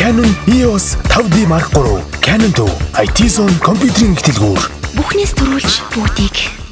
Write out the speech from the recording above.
Canon EOS 5D Mark III, Canon 2, IT Zone компьютерийн ихтэлгүүр. Бүхнээс түрүүлж бүгдийг